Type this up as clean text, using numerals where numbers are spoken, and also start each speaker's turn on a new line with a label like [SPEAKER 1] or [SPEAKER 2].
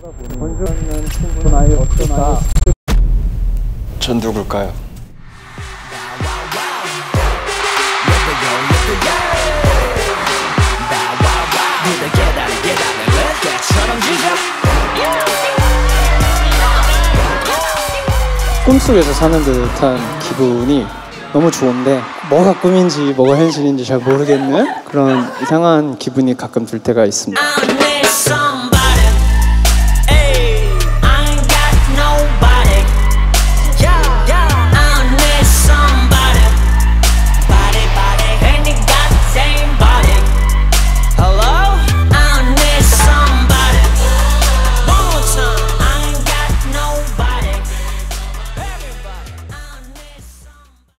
[SPEAKER 1] 권주는 친구는 아예 어떨까?
[SPEAKER 2] 전 누굴까요?
[SPEAKER 3] 꿈속에서 사는 듯한 기분이 너무 좋은데 뭐가 꿈인지 뭐가 현실인지 잘 모르겠는 그런 이상한 기분이 가끔 들 때가 있습니다.